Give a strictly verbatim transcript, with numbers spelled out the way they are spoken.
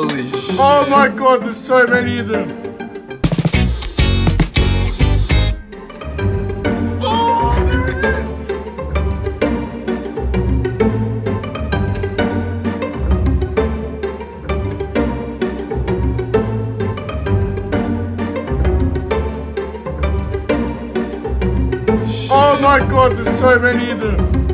Holy shit. Oh my god, there's so many of them. Oh, there it is. Oh my god, there's so many of them.